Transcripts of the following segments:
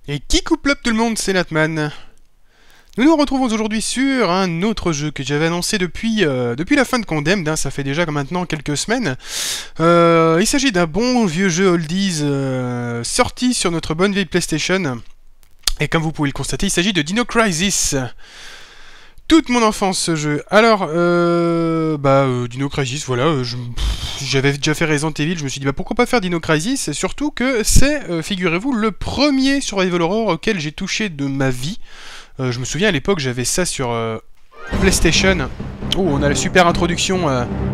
Et qui coupe up tout le monde, c'est Natman. Nous nous retrouvons aujourd'hui sur un autre jeu que j'avais annoncé depuis la fin de Condemned, hein, ça fait déjà maintenant quelques semaines. Il s'agit d'un bon vieux jeu oldies sorti sur notre bonne vieille PlayStation. Et comme vous pouvez le constater, il s'agit de Dino Crisis. Toute mon enfance ce jeu. Alors, Dino Crisis, voilà, j'avais déjà fait Resident Evil, je me suis dit pourquoi pas faire Dino Crisis, surtout que c'est, figurez-vous, le premier survival horror auquel j'ai touché de ma vie. Je me souviens à l'époque j'avais ça sur PlayStation. Oh, on a la super introduction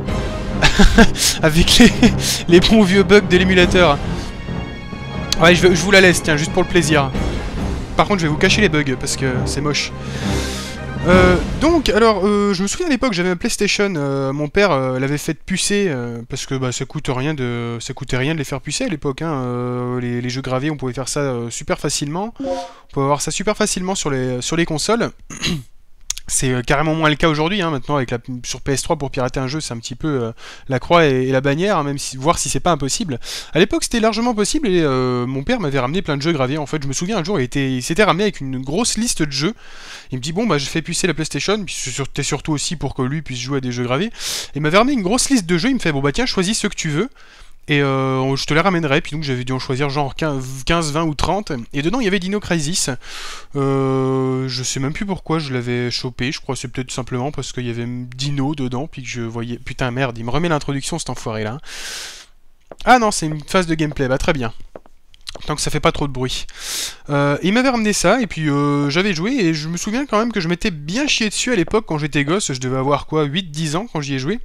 avec les bons vieux bugs de l'émulateur. Ouais, je vous la laisse, tiens, juste pour le plaisir. Par contre, je vais vous cacher les bugs parce que c'est moche. Je me souviens à l'époque, j'avais un PlayStation, mon père l'avait fait pucer, parce que ça coûtait rien de les faire pucer à l'époque, hein, les jeux gravés, on pouvait faire ça super facilement, on pouvait avoir ça super facilement sur les consoles. C'est carrément moins le cas aujourd'hui, hein, maintenant sur PS3 pour pirater un jeu c'est un petit peu la croix et la bannière, hein, même voir si c'est pas impossible. À l'époque c'était largement possible et mon père m'avait ramené plein de jeux gravés. En fait je me souviens un jour il s'était ramené avec une grosse liste de jeux. Il me dit bon je fais pucer la PlayStation, puis c'était surtout aussi pour que lui puisse jouer à des jeux gravés. Il m'avait ramené une grosse liste de jeux, il me fait tiens choisis ceux que tu veux. Et je te les ramènerai, puis donc j'avais dû en choisir genre 15, 20 ou 30. Et dedans il y avait Dino Crisis. Je sais même plus pourquoi je l'avais chopé, je crois que c'est peut-être simplement parce qu'il y avait Dino dedans, puis que je voyais... Putain merde, il me remet l'introduction cet enfoiré là. Ah non, c'est une phase de gameplay, très bien. Tant que ça fait pas trop de bruit. Il m'avait ramené ça, et puis j'avais joué, et je me souviens quand même que je m'étais bien chié dessus à l'époque quand j'étais gosse, je devais avoir quoi, 8-10 ans quand j'y ai joué.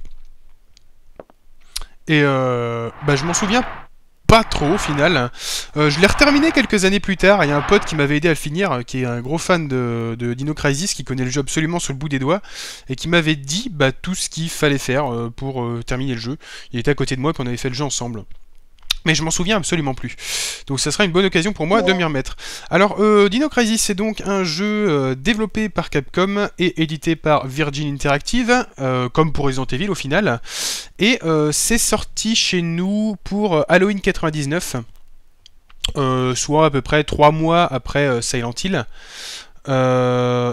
Et je m'en souviens pas trop au final. Je l'ai reterminé quelques années plus tard. Il y a un pote qui m'avait aidé à le finir, qui est un gros fan de Dino Crisis, qui connaît le jeu absolument sur le bout des doigts, et qui m'avait dit tout ce qu'il fallait faire pour terminer le jeu. Il était à côté de moi, puis on avait fait le jeu ensemble. Mais je m'en souviens absolument plus. Donc ça sera une bonne occasion pour moi de m'y remettre. Alors, Dino Crisis, c'est donc un jeu développé par Capcom et édité par Virgin Interactive, comme pour Resident Evil au final. Et c'est sorti chez nous pour Halloween 99, soit à peu près 3 mois après Silent Hill. Ce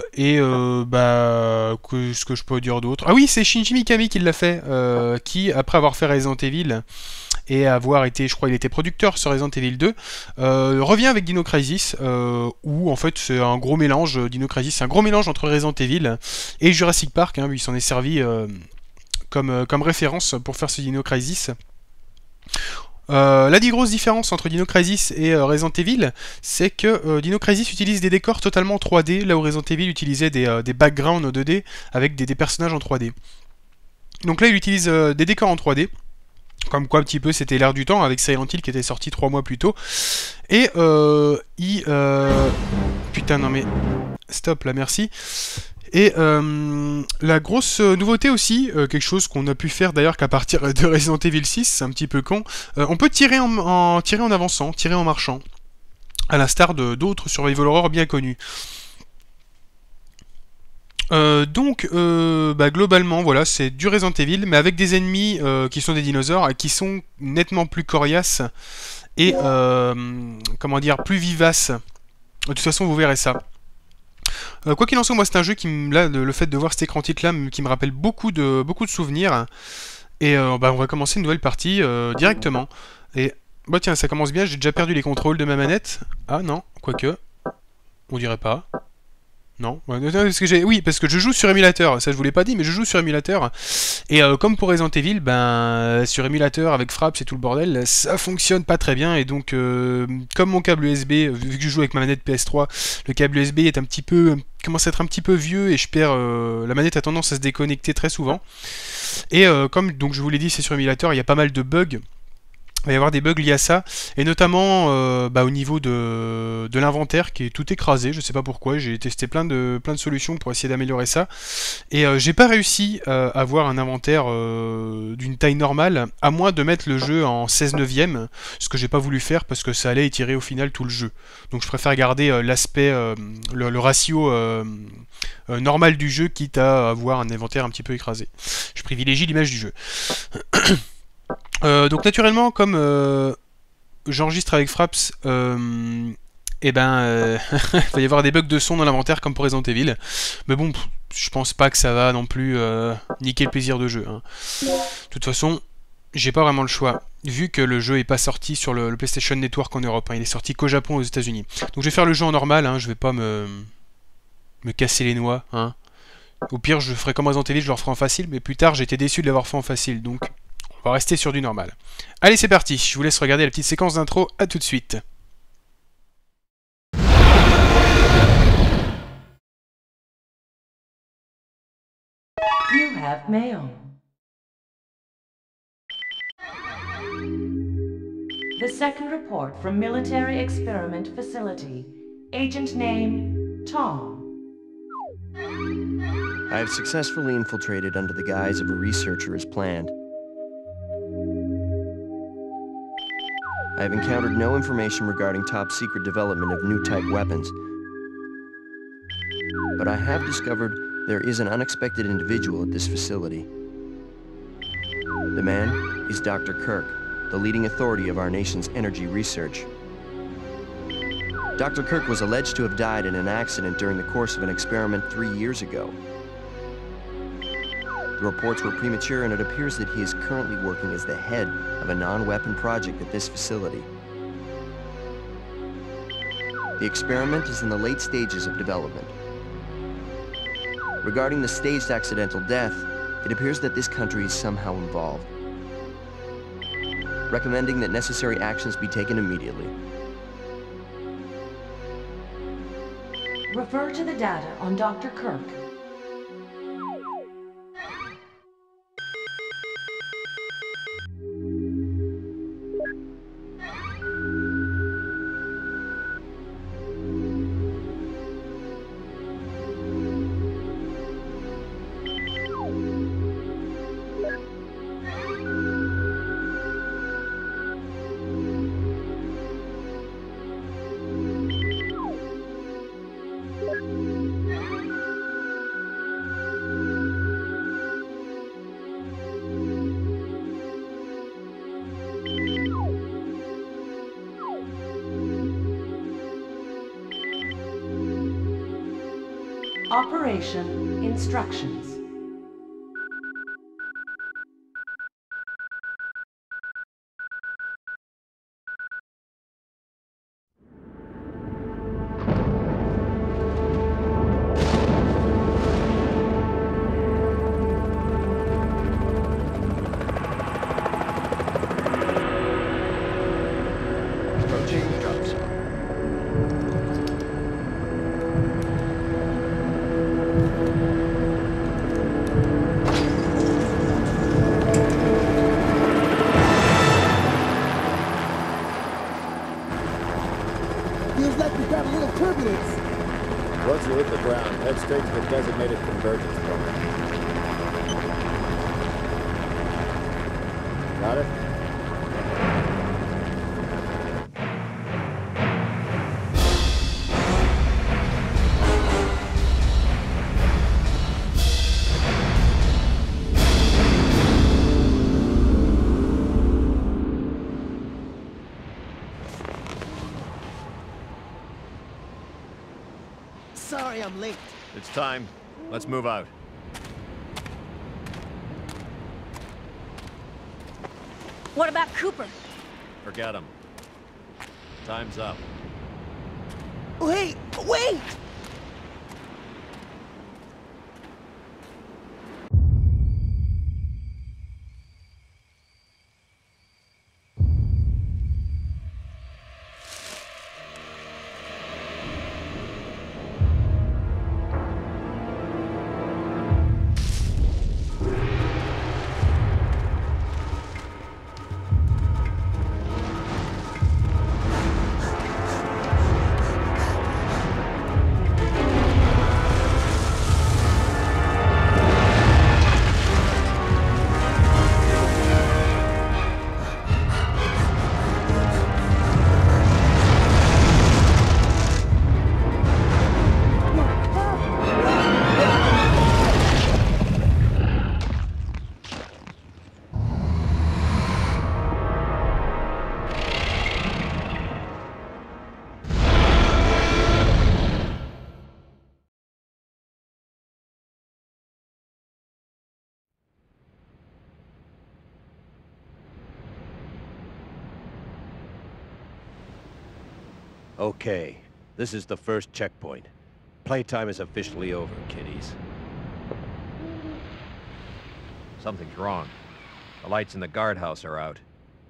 que je peux dire d'autre. Ah oui, c'est Shinji Mikami qui l'a fait, qui, après avoir fait Resident Evil et avoir été, je crois, il était producteur sur Resident Evil 2, revient avec Dino Crisis, où en fait c'est un gros mélange, Dino Crisis, c'est un gros mélange entre Resident Evil et Jurassic Park, hein, il s'en est servi comme référence pour faire ce Dino Crisis. La grosse différence entre Dino Crisis et Resident Evil, c'est que Dino Crisis utilise des décors totalement 3D, là où Resident Evil utilisait des backgrounds en 2D avec des personnages en 3D. Donc là il utilise des décors en 3D, comme quoi un petit peu c'était l'air du temps avec Silent Hill qui était sorti 3 mois plus tôt. Et putain non mais... Stop là, merci. Et la grosse nouveauté aussi, quelque chose qu'on a pu faire d'ailleurs qu'à partir de Resident Evil 6, c'est un petit peu con, on peut tirer en avançant, tirer en marchant, à l'instar d'autres survival horror bien connus. Globalement, voilà, c'est du Resident Evil, mais avec des ennemis qui sont des dinosaures, et qui sont nettement plus coriaces, et, comment dire, plus vivaces. De toute façon, vous verrez ça. Quoi qu'il en soit, moi c'est un jeu qui le fait de voir cet écran titre là qui me rappelle beaucoup de souvenirs. Et on va commencer une nouvelle partie directement. Et tiens, ça commence bien, j'ai déjà perdu les contrôles de ma manette. Ah non, quoique, on dirait pas. Non, oui, parce que je joue sur émulateur, ça je vous l'ai pas dit, mais je joue sur émulateur. Et comme pour Resident Evil, sur émulateur avec Fraps et tout le bordel, ça fonctionne pas très bien. Et donc, comme mon câble USB, vu que je joue avec ma manette PS3, le câble USB est commence à être un petit peu vieux et je perds. La manette a tendance à se déconnecter très souvent. Et comme donc je vous l'ai dit, c'est sur émulateur, il y a pas mal de bugs. Il va y avoir des bugs liés à ça, et notamment au niveau de l'inventaire qui est tout écrasé, je sais pas pourquoi, j'ai testé plein de solutions pour essayer d'améliorer ça, et j'ai pas réussi à avoir un inventaire d'une taille normale, à moins de mettre le jeu en 16 neuvième, ce que j'ai pas voulu faire parce que ça allait étirer au final tout le jeu. Donc je préfère garder l'aspect, le ratio normal du jeu, quitte à avoir un inventaire un petit peu écrasé. Je privilégie l'image du jeu. Donc naturellement, comme j'enregistre avec Fraps, et ben, il va y avoir des bugs de son dans l'inventaire comme pour Resident Evil. Mais bon, je pense pas que ça va non plus niquer le plaisir de jeu. Hein. De toute façon, j'ai pas vraiment le choix, vu que le jeu est pas sorti sur le PlayStation Network en Europe. Hein. Il est sorti qu'au Japon et aux États-Unis. Donc je vais faire le jeu en normal, hein. Je vais pas me casser les noix. Hein. Au pire, je ferai comme Resident Evil, je le referai en facile, mais plus tard, j'ai été déçu de l'avoir fait en facile. Donc, on va rester sur du normal. Allez, c'est parti. Je vous laisse regarder la petite séquence d'intro. À tout de suite. You have mail. The second report from Military Experiment Facility. Agent name, Tom. I have successfully infiltrated under the guise of a researcher as planned. I have encountered no information regarding top-secret development of new type weapons. But I have discovered there is an unexpected individual at this facility. The man is Dr. Kirk, the leading authority of our nation's energy research. Dr. Kirk was alleged to have died in an accident during the course of an experiment 3 years ago. The reports were premature, and it appears that he is currently working as the head of a non-weapon project at this facility. The experiment is in the late stages of development. Regarding the staged accidental death, it appears that this country is somehow involved, recommending that necessary actions be taken immediately. Refer to the data on Dr. Kirk. Operation Instructions. Approaching drops. Feels like we've got a little turbulence. Once you hit the ground, head straight to the designated convergence point. Got it? Sorry I'm late. It's time. Let's move out. What about Cooper? Forget him. Time's up. Wait! Wait! Okay, this is the first checkpoint. Playtime is officially over, kiddies. Something's wrong. The lights in the guardhouse are out.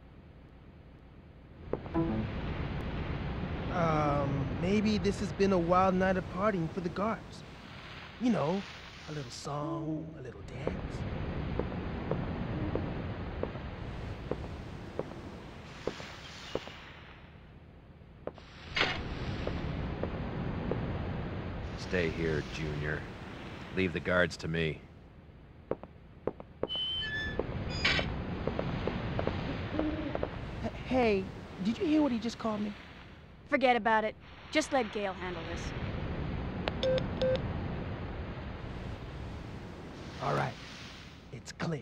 Maybe this has been a wild night of partying for the guards. You know, a little song, a little dance. Stay here, Junior. Leave the guards to me. Hey, did you hear what he just called me? Forget about it. Just let Gale handle this. All right, it's clear.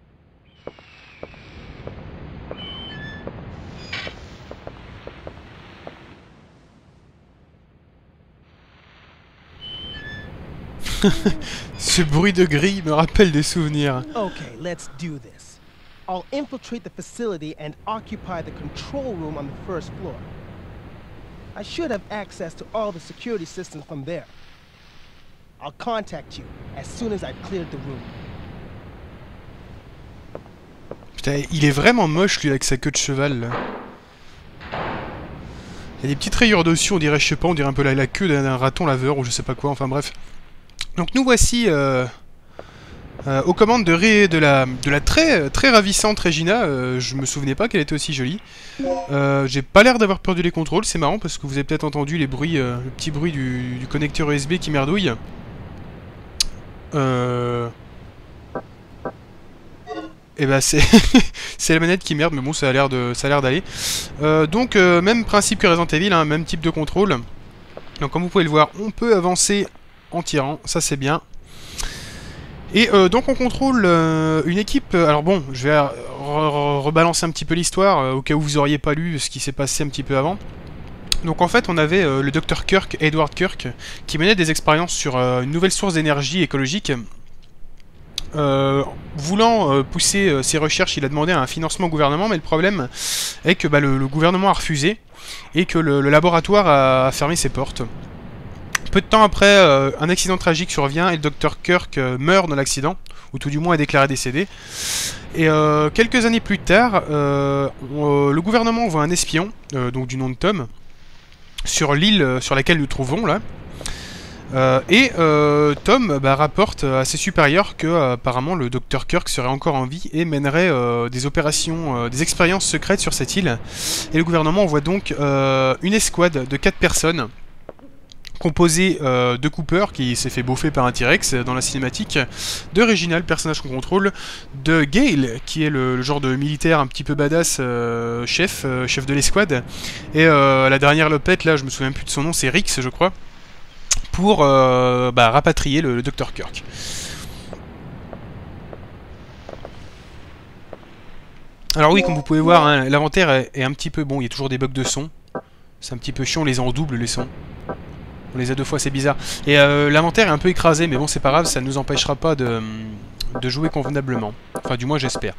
Ce bruit de grille me rappelle des souvenirs. Okay, let's do this. I'll infiltrate the facility and occupy the control room on the first floor. I should have access to all the security systems from there. I'll contact you as soon as I've cleared the room. Putain, il est vraiment moche lui avec sa queue de cheval là. Il y a des petites rayures dessus, on dirait, je sais pas, on dirait un peu la queue d'un raton laveur ou je sais pas quoi, enfin bref. Donc nous voici aux commandes de la très ravissante Regina. Je me souvenais pas qu'elle était aussi jolie. J'ai pas l'air d'avoir perdu les contrôles, c'est marrant parce que vous avez peut-être entendu les bruits, le petit bruit du connecteur USB qui merdouille. Et bah c'est c'est la manette qui merde, mais bon ça a l'air d'aller. Donc même principe que Resident Evil, hein, même type de contrôle. Donc comme vous pouvez le voir, on peut avancer en tirant, ça c'est bien. Et donc on contrôle une équipe. Alors bon, je vais rebalancer un petit peu l'histoire au cas où vous auriez pas lu ce qui s'est passé un petit peu avant. Donc en fait on avait le Dr Kirk, Edward Kirk, qui menait des expériences sur une nouvelle source d'énergie écologique. Voulant pousser ses recherches, il a demandé un financement au gouvernement, mais le problème est que le gouvernement a refusé et que le laboratoire a fermé ses portes. Peu de temps après, un accident tragique survient et le Dr Kirk meurt dans l'accident, ou tout du moins est déclaré décédé. Et quelques années plus tard, le gouvernement envoie un espion, donc du nom de Tom, sur l'île sur laquelle nous trouvons là. Tom rapporte à ses supérieurs que apparemment le Dr Kirk serait encore en vie et mènerait des opérations, des expériences secrètes sur cette île. Et le gouvernement envoie donc une escouade de 4 personnes, composée de Cooper, qui s'est fait bouffer par un T-Rex dans la cinématique, de Regina, le personnage qu'on contrôle, de Gale, qui est le genre de militaire un petit peu badass, chef de l'escouade, et la dernière lopette, là je me souviens plus de son nom, c'est Rix je crois, pour rapatrier le Dr Kirk. Alors oui, comme vous pouvez voir, hein, l'inventaire est un petit peu bon, il y a toujours des bugs de son, c'est un petit peu chiant, on les a en double les sons. On les a 2 fois, c'est bizarre. Et l'inventaire est un peu écrasé, mais bon, c'est pas grave, ça ne nous empêchera pas de jouer convenablement. Enfin, du moins, j'espère.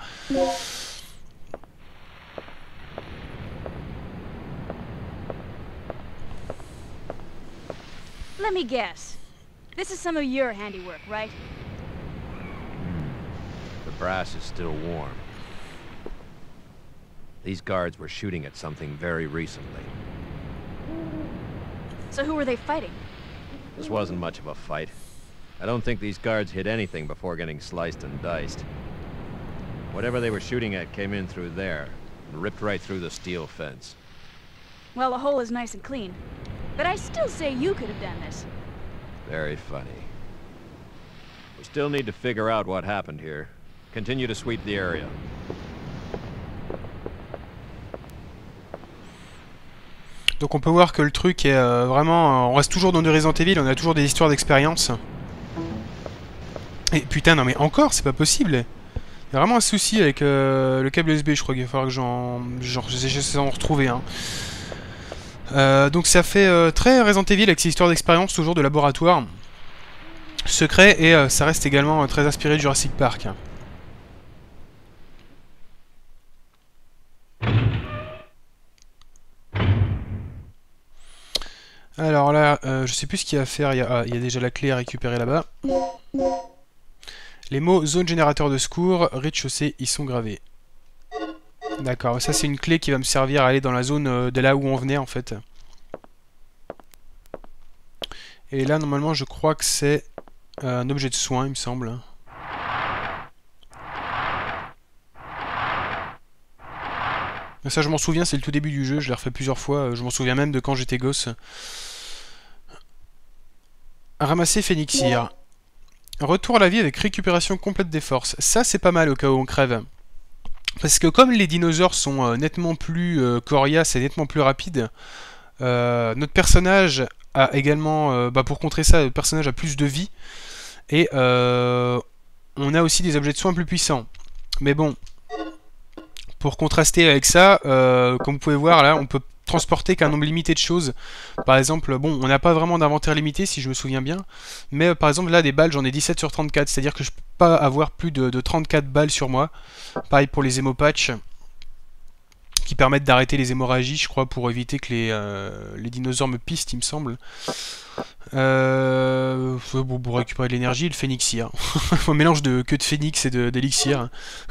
Let me guess. This is some of your handiwork, right? The brass is still warm. These guards were shooting at something very recently. So who were they fighting? This wasn't much of a fight. I don't think these guards hit anything before getting sliced and diced. Whatever they were shooting at came in through there, and ripped right through the steel fence. Well, the hole is nice and clean. But I still say you could have done this. Very funny. We still need to figure out what happened here. Continue to sweep the area. Donc on peut voir que le truc est vraiment... on reste toujours dans du Resident Evil, on a toujours des histoires d'expérience. Et putain, non mais encore, c'est pas possible. Il y a vraiment un souci avec le câble USB, je crois qu'il va falloir que j'essaie d'en retrouver un. Donc ça fait très Resident Evil avec ces histoires d'expérience, toujours de laboratoire secret, et ça reste également très inspiré de Jurassic Park. Alors là, je sais plus ce qu'il y a à faire. Il y a déjà la clé à récupérer là-bas. Les mots zone générateur de secours, rez-de-chaussée, ils sont gravés. D'accord, ça c'est une clé qui va me servir à aller dans la zone de là où on venait en fait. Et là, normalement, je crois que c'est un objet de soin, il me semble. Ça, je m'en souviens, c'est le tout début du jeu, je l'ai refait plusieurs fois. Je m'en souviens même de quand j'étais gosse. Ramasser Phénixir. Retour à la vie avec récupération complète des forces. Ça, c'est pas mal au cas où on crève. Parce que comme les dinosaures sont nettement plus coriaces et nettement plus rapides, notre personnage a également, pour contrer ça, le personnage a plus de vie. Et on a aussi des objets de soins plus puissants. Mais bon, pour contraster avec ça, comme vous pouvez voir là, on peut transporter qu'un nombre limité de choses. Par exemple, bon, on n'a pas vraiment d'inventaire limité si je me souviens bien. Mais par exemple là, des balles, j'en ai 17 sur 34. C'est-à-dire que je peux pas avoir plus de 34 balles sur moi. Pareil pour les hémopatchs, qui permettent d'arrêter les hémorragies, je crois, pour éviter que les dinosaures me pistent, il me semble. Bon, pour récupérer de l'énergie, le phénixir. Un mélange que de phénix et d'élixir.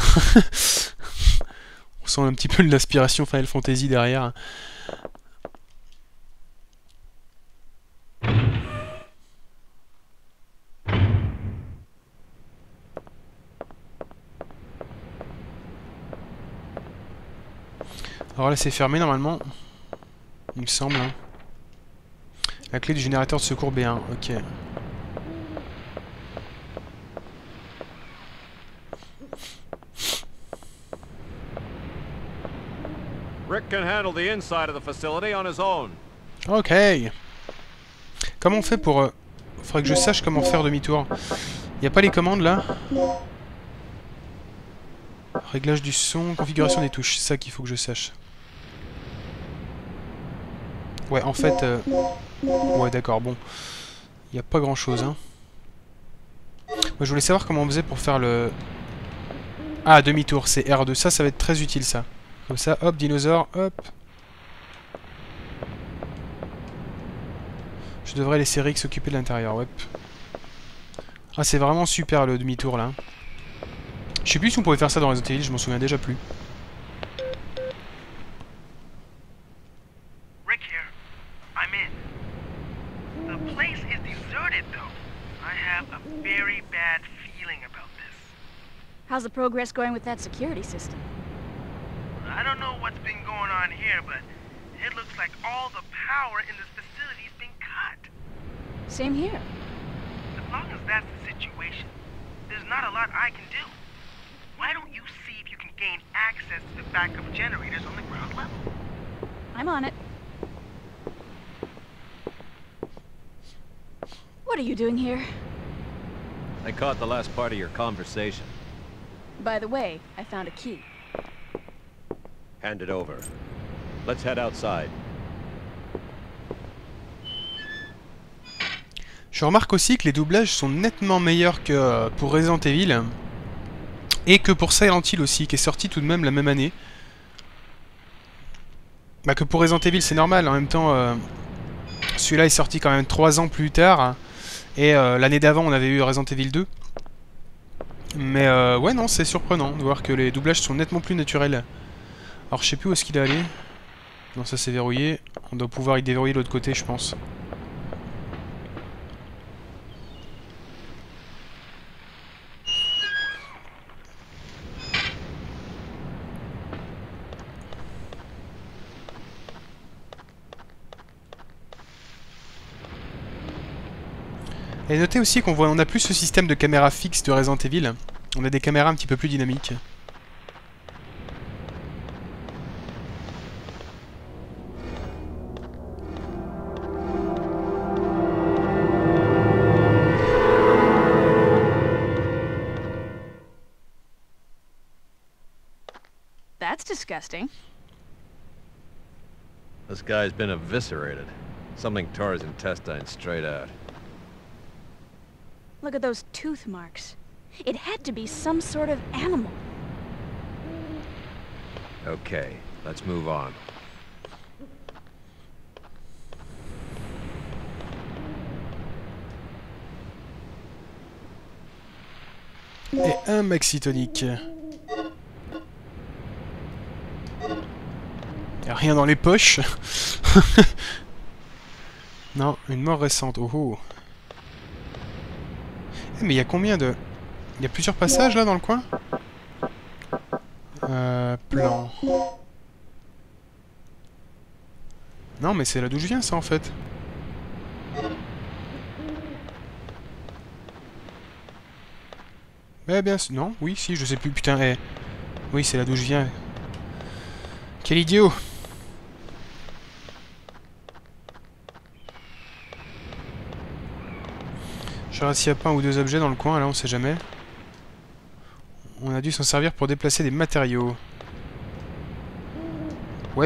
On sent un petit peu de l'inspiration Final Fantasy derrière. Alors là c'est fermé normalement, il me semble. Hein. La clé du générateur de secours B1, ok. Rick can handle the inside of the facility on his own. Ok. Comment on fait pour... Faudrait que je sache comment faire demi-tour. Y a pas les commandes là? Réglage du son, configuration des touches, c'est ça qu'il faut que je sache. Ouais, en fait... Ouais, d'accord, bon. Il n'y a pas grand-chose, hein. Moi, je voulais savoir comment on faisait pour faire le... Ah, demi-tour, c'est R2. Ça va être très utile, ça. Comme ça, hop, dinosaure, hop. Je devrais laisser Rick s'occuper de l'intérieur, ouais. Ah, c'est vraiment super, le demi-tour, là. Je sais plus si on pouvait faire ça dans Resident Evil, je m'en souviens déjà plus. Rick here. I'm in. The place is deserted though. I have a very bad feeling about this. How's the progress going with that security system? I don't know what's been going on here, but it looks like all the power in this facility's been cut. Same here. As long as that's the situation, there's not a lot I can do. Why don't you see if you can gain access to the backup generators on the ground level? I'm on it. What are you doing here? I caught the last part of your conversation. By the way, I found a key. Hand it over. Let's head outside. Je remarque aussi que les doublages sont nettement meilleurs que pour Resident Evil. Et que pour Silent Hill aussi, qui est sorti tout de même la même année. Bah que pour Resident Evil c'est normal, en même temps celui-là est sorti quand même 3 ans plus tard. Et l'année d'avant on avait eu Resident Evil 2. Mais ouais non, c'est surprenant de voir que les doublages sont nettement plus naturels. Alors je sais plus où est-ce qu'il est allé. Non, ça c'est verrouillé. On doit pouvoir y déverrouiller de l'autre côté je pense. Et notez aussi on a plus ce système de caméra fixe de Resident Evil. On a des caméras un petit peu plus dynamiques. That's disgusting. This guy's been eviscerated. Something tore his intestines straight out. Look at those tooth marks. It had to be some sort of animal. Okay, let's move on. Et un maxi tonique. Y'a rien dans les poches. Non, une mort récente. Oh oh. Eh, mais il y a combien de... Il y a plusieurs passages là dans le coin? Plan. Non, mais c'est là d'où je viens ça en fait. Eh bien, non, oui, si, je sais plus, putain, eh. Oui, c'est là d'où je viens. Quel idiot! Je regarde s'il n'y a pas un ou deux objets dans le coin, là, on sait jamais. On a dû s'en servir pour déplacer des matériaux. Ouais.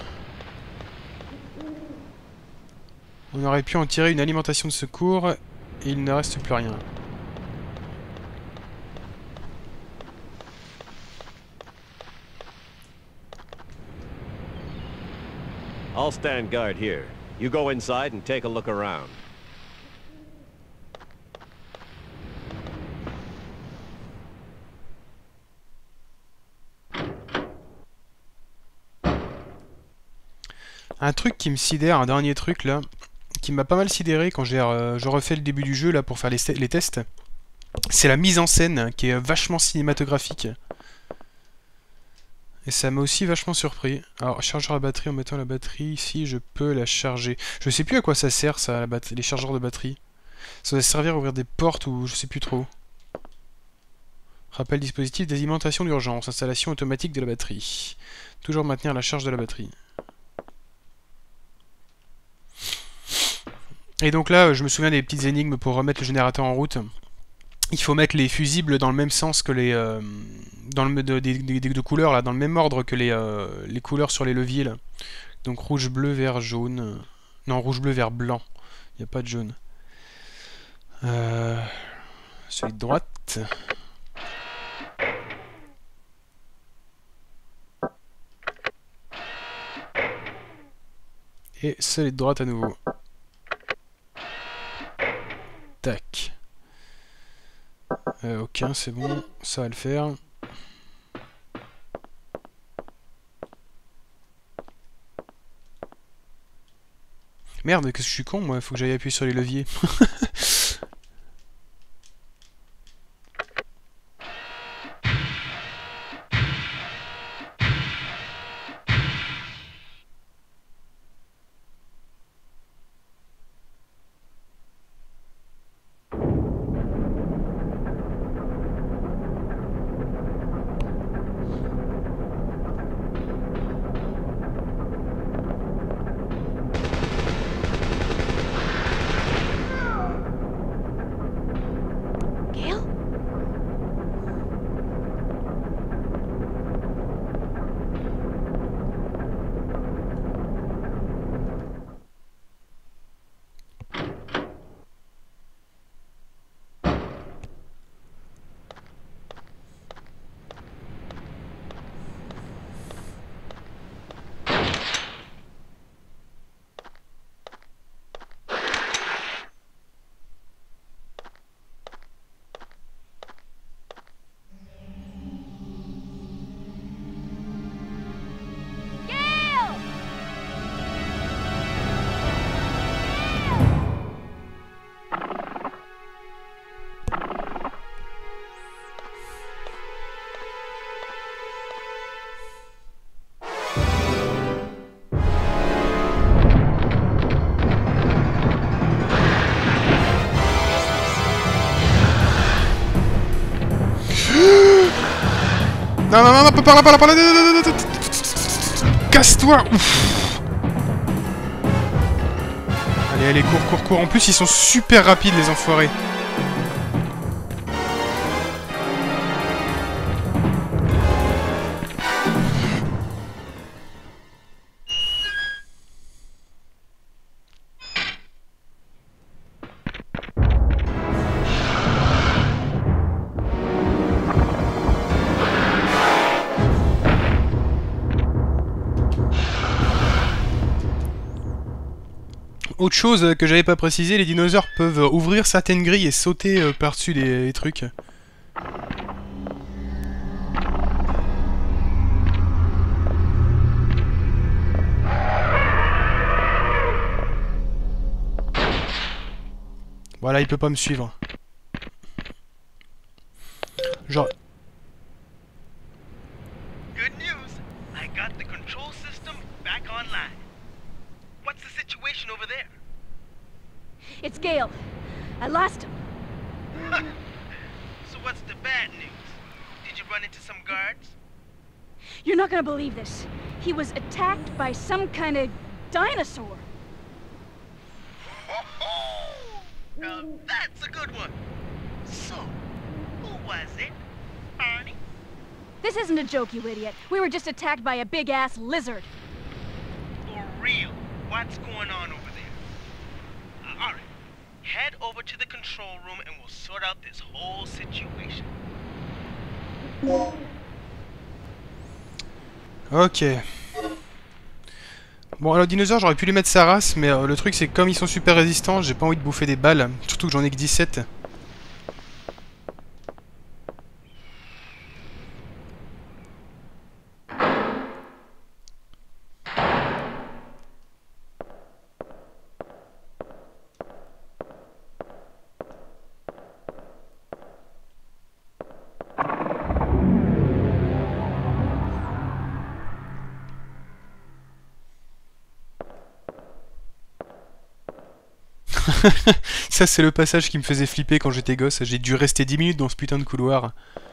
On aurait pu en tirer une alimentation de secours, et il ne reste plus rien. I'll stand guard here. You go inside and take a look around. Un truc qui me sidère, un dernier truc là, qui m'a pas mal sidéré quand je refais le début du jeu là pour faire les tests, c'est la mise en scène qui est vachement cinématographique. Et ça m'a aussi vachement surpris. Alors, chargeur à batterie en mettant la batterie ici, je peux la charger. Je sais plus à quoi ça sert ça, les chargeurs de batterie. Ça doit servir à ouvrir des portes ou je sais plus trop. Rappel dispositif d'alimentation d'urgence, installation automatique de la batterie. Toujours maintenir la charge de la batterie. Et donc là, je me souviens des petites énigmes pour remettre le générateur en route. Il faut mettre les fusibles dans le même sens que les... de couleurs, là, dans le même ordre que les couleurs sur les leviers, là. Donc rouge, bleu, vert, jaune... Non, rouge, bleu, vert, blanc. Il n'y a pas de jaune. Celui de droite... Et celui de droite à nouveau. Tac. Aucun, c'est bon, ça va le faire. Merde, qu'est-ce que je suis con, moi, faut que j'aille appuyer sur les leviers. Non, non, non, non, par là, par là. Casse-toi. Allez, allez, cours, cours, cours. En plus, ils sont super rapides, les enfoirés. Autre chose que j'avais pas précisé, les dinosaures peuvent ouvrir certaines grilles et sauter par-dessus des trucs. Voilà, il peut pas me suivre. Genre... Good news. I got the control system back online. What's the situation over there? It's Gale. I lost him. So what's the bad news? Did you run into some guards? You're not gonna believe this. He was attacked by some kind of dinosaur. Now that's a good one. So, who was it? Barney? This isn't a joke, you idiot. We were just attacked by a big-ass lizard. For real? What's going on over there? Alright. Head over to the control room and we'll sort out this whole situation. Ok. Bon, alors, dinosaures, j'aurais pu lui mettre sa race, mais le truc, c'est que comme ils sont super résistants, j'ai pas envie de bouffer des balles. Surtout que j'en ai que 17. Ça, c'est le passage qui me faisait flipper quand j'étais gosse. J'ai dû rester 10 minutes dans ce putain de couloir.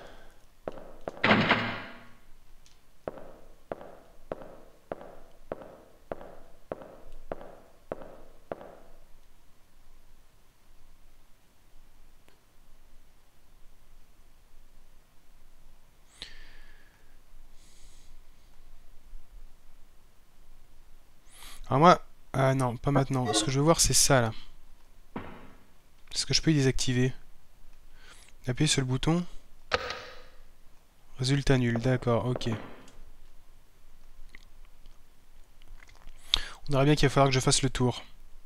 Alors moi... Ah non, pas maintenant. Ce que je veux voir, c'est ça, là. Est-ce que je peux y désactiver? Appuyer sur le bouton. Résultat nul, d'accord, ok. On dirait bien qu'il va falloir que je fasse le tour.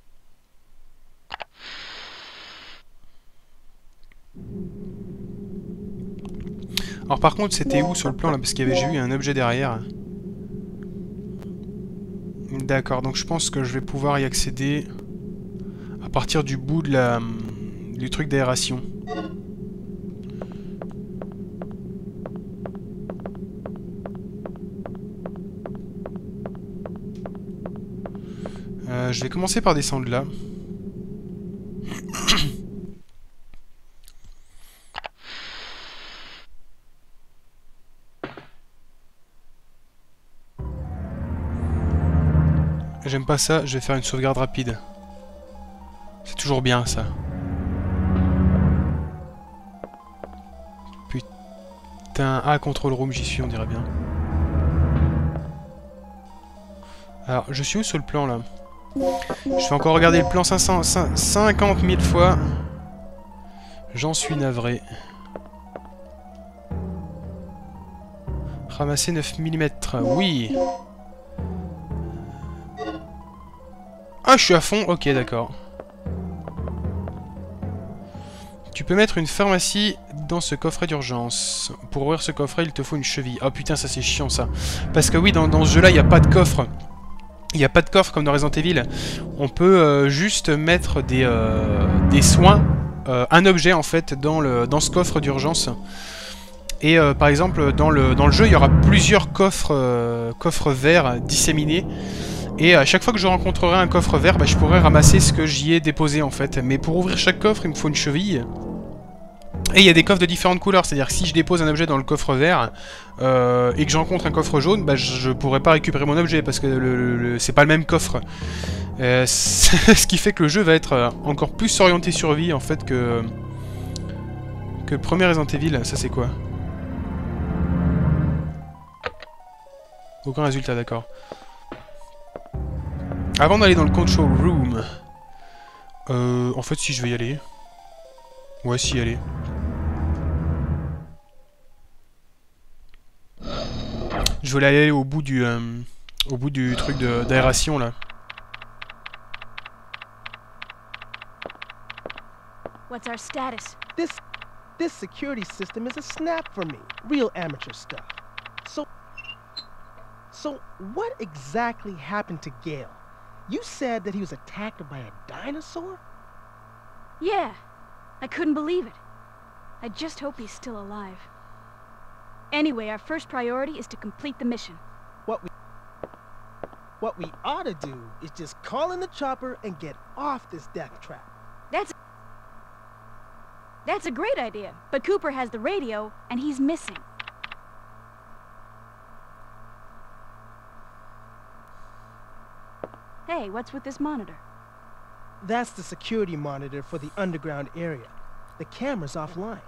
Alors par contre, c'était où sur le plan là? Parce qu'il y avait, j'ai eu un objet derrière. D'accord, donc je pense que je vais pouvoir y accéder à partir du bout de la... du truc d'aération. Je vais commencer par descendre là. J'aime pas ça, je vais faire une sauvegarde rapide. C'est toujours bien ça. Putain, ah, control room, j'y suis, on dirait bien. Alors, je suis où sur le plan là? Je vais encore regarder le plan 50 000 fois. J'en suis navré. Ramasser 9 mm, oui. Ah, je suis à fond, ok, d'accord. Tu peux mettre une pharmacie dans ce coffret d'urgence. Pour ouvrir ce coffret, il te faut une cheville. Oh putain, ça c'est chiant ça. Parce que oui, dans ce jeu-là, il n'y a pas de coffre. Il n'y a pas de coffre comme dans Resident Evil. On peut juste mettre des soins, un objet en fait, dans ce coffre d'urgence. Et par exemple, dans le jeu, il y aura plusieurs coffres verts disséminés. Et à chaque fois que je rencontrerai un coffre vert, bah, je pourrai ramasser ce que j'y ai déposé en fait. Mais pour ouvrir chaque coffre, il me faut une cheville. Et il y a des coffres de différentes couleurs, c'est-à-dire que si je dépose un objet dans le coffre vert et que je rencontre un coffre jaune, bah, je pourrai pas récupérer mon objet parce que c'est pas le même coffre. Ce qui fait que le jeu va être encore plus orienté survie en fait que le premier Resident Evil. Ça c'est quoi? Aucun résultat, d'accord. Avant d'aller dans le control room, en fait si je vais y aller. Ouais, si, allez. Je voulais aller au bout du truc d'aération là. What's our status? This security system is a snap for me. Real amateur stuff. So what exactly happened to Gale? You said that he was attacked by a dinosaur? Yeah. I couldn't believe it. I just hope he's still alive. Anyway, our first priority is to complete the mission. What we ought to do is just call in the chopper and get off this death trap. That's a great idea, but Cooper has the radio, and he's missing. Hey, what's with this monitor? That's the security monitor for the underground area. The camera's offline.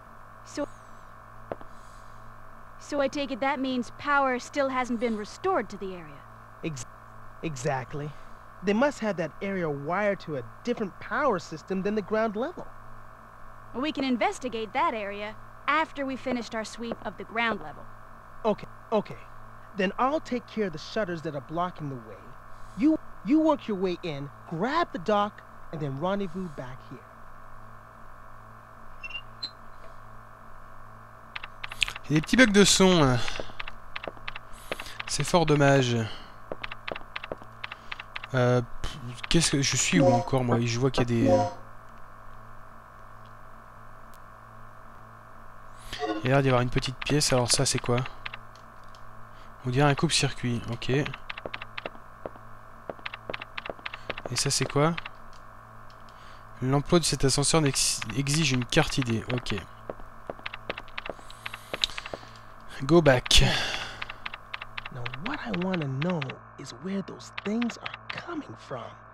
So I take it that means power still hasn't been restored to the area. Exactly. They must have that area wired to a different power system than the ground level. We can investigate that area after we finished our sweep of the ground level. Okay. Then I'll take care of the shutters that are blocking the way. You work your way in, grab the dock, and then rendezvous back here. Il y a des petits bugs de son. C'est fort dommage. Qu'est-ce que je suis où encore moi? Je vois qu'il y a des. Il y a l'air d'y avoir une petite pièce. Alors ça c'est quoi? On dirait un coupe-circuit. Ok. Et ça c'est quoi? L'emploi de cet ascenseur exige une carte ID. Ok. Go back. Now what I want to know is where those things are coming from.